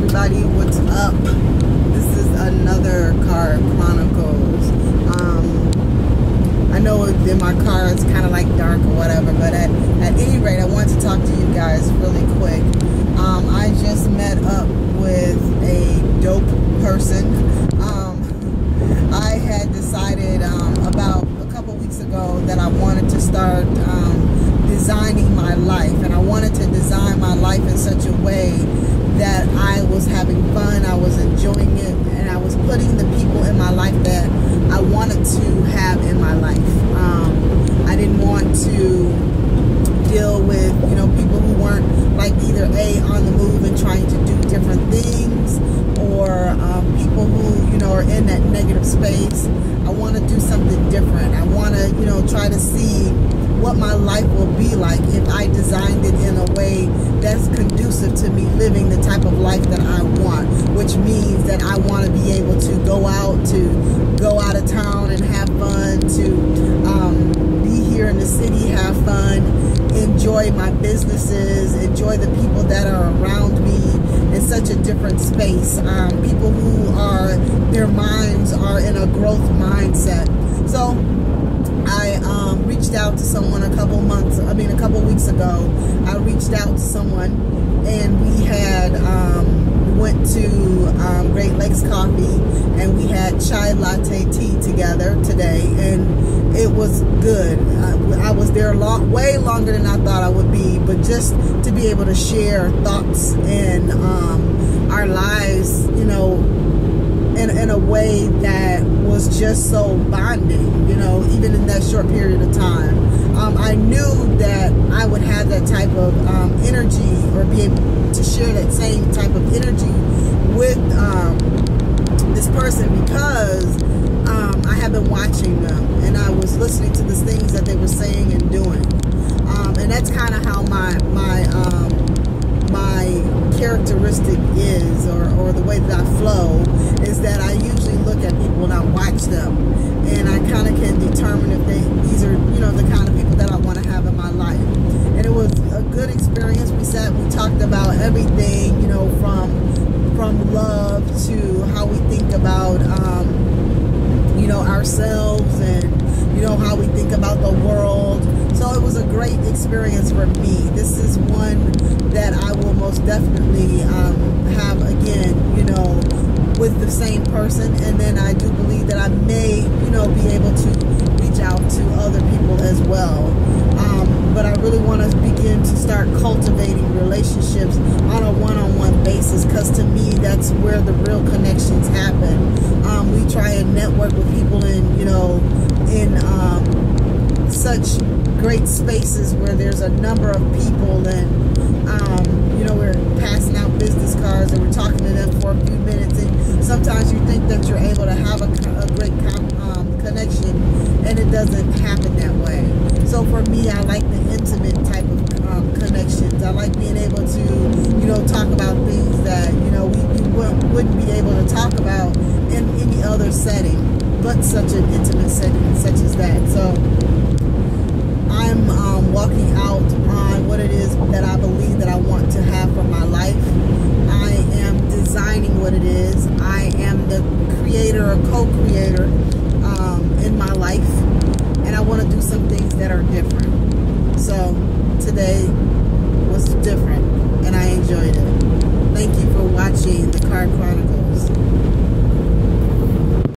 everybody, what's up? This is another Car Chronicles. I know in my car it's kind of like dark or whatever, but at any rate, I want to talk to you guys really quick. I just met up with a dope person. I had decided about a couple weeks ago that I wanted to start designing my life, and I wanted to design my life in such a way that I was having fun, I was enjoying it, and I was putting the people in my life that I wanted to have in my life. I didn't want to deal with, people who weren't like either A, on the move and trying to do different things, or people who, are in that negative space. I want to do something different. I want to, try to see what my life will be like if I designed it in a way that's conducive to me living the type of life that I want, which means that I want to be able to go out of town and have fun, to be here in the city, have fun, enjoy my businesses, enjoy the people that are around me in such a different space. People who their minds are in a growth mindset. So I reached out to someone a couple weeks ago. I reached out to someone, and we had went to Great Lakes Coffee, and we had chai latte tea together today, and it was good. I was there way longer than I thought I would be, but just to be able to share thoughts and our lives, in a way that was just so bonding, even in that short period of time. I knew that I would have that type of energy, or be able to share that same type of energy with this person, because I have been watching them, and I was listening to the things that they were saying and doing. And that's kind of how my characteristic is, or the way that I flow, is that I usually look at people and I watch them, and I kind of can determine if these are, the kind of people that I want to have in my life. And it was a good experience. We talked about everything, from love to how we think about, ourselves, and, how we think about the world. So it was a great experience for me. This is one that I will most definitely have again, with the same person. And then I do believe that I may, be able to reach out to other people as well. But I really want to begin to start cultivating relationships on a one-on-one basis, because to me, that's where the real connections happen. We try and network with people in such great spaces where there's a number of people, and we're passing out business cards and we're talking to them for a few minutes, and sometimes you think that you're able to have a great connection, and it doesn't happen that way. So for me, I like the intimate type of connections. I like being able to talk about things that we wouldn't be able to talk about in any other setting, but such an intimate setting such as that. So I'm walking out on what it is that I believe that I want to have for my life. I am designing what it is. I am the creator or co-creator in my life, and I want to do some things that are different. So today was different.